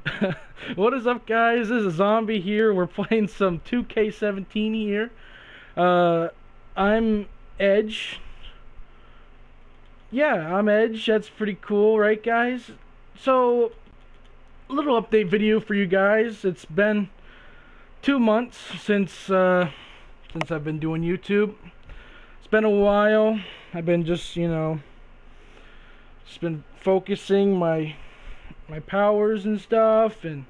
What is up, guys? This is Zombie here. We're playing some 2K17 here. I'm Edge. Yeah, I'm Edge. That's pretty cool, right, guys? So, a little update video for you guys. It's been 2 months since I've been doing YouTube. It's been a while. I've been just been focusing my powers and stuff, and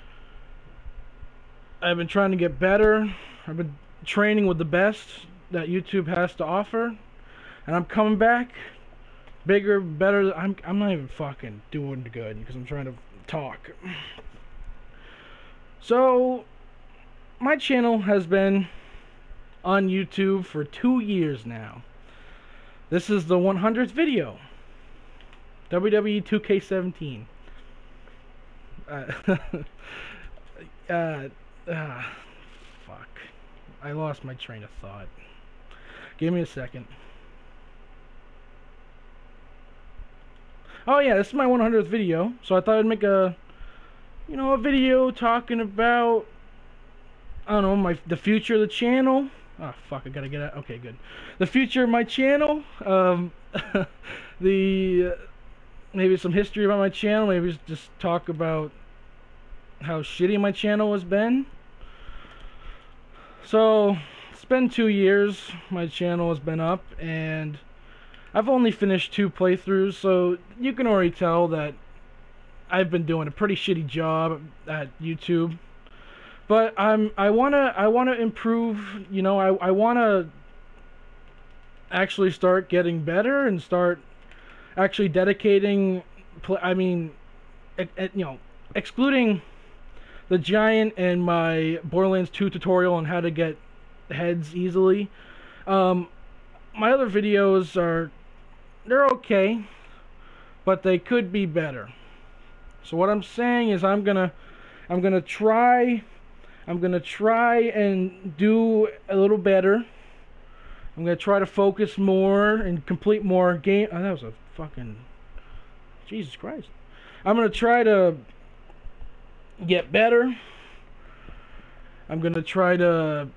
I've been trying to get better. I've been training with the best that YouTube has to offer, and I'm coming back bigger, better. I'm not even fucking doing good because I'm trying to talk. So my channel has been on YouTube for 2 years now. This is the 100th video. WWE 2K17. Fuck. I lost my train of thought. Give me a second. Oh yeah, this is my 100th video, so I thought I'd make a video talking about, I don't know, the future of the channel. Oh fuck, I gotta get out. Okay, good. The future of my channel. Maybe some history about my channel. Maybe just talk about how shitty my channel has been. So it's been 2 years my channel has been up, and I've only finished 2 playthroughs, so you can already tell that I've been doing a pretty shitty job at YouTube. But I wanna improve. I wanna actually start getting better and start actually dedicating. Excluding the giant and my Borderlands 2 tutorial on how to get heads easily. My other videos they're okay, but they could be better. So what I'm saying is I'm gonna try and do a little better. I'm gonna try to focus more and complete more game. Oh, that was a fucking Jesus Christ. I'm gonna try to get better. I'm gonna try to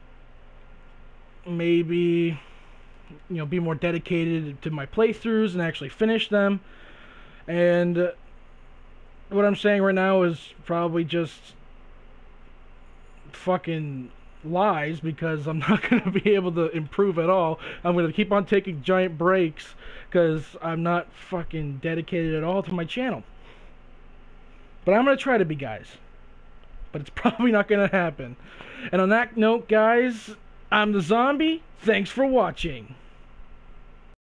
maybe be more dedicated to my playthroughs and actually finish them. And what I'm saying right now is probably just fucking lies, because I'm not going to be able to improve at all. I'm going to keep on taking giant breaks because I'm not fucking dedicated at all to my channel. But I'm going to try to be, guys. But it's probably not going to happen. And on that note, guys, I'm the Zombie. Thanks for watching.